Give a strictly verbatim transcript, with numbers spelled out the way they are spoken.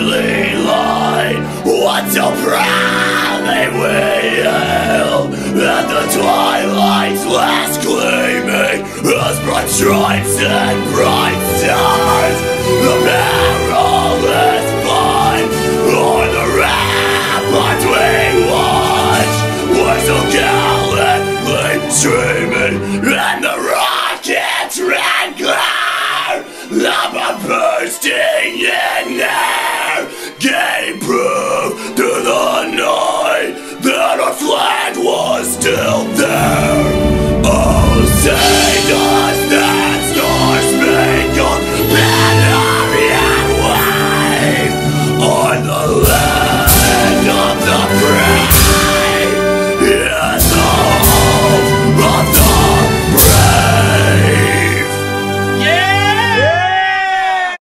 early light. What so proudly we hail, and the twilight's last gleaming as bright stripes and bright stars. The barrel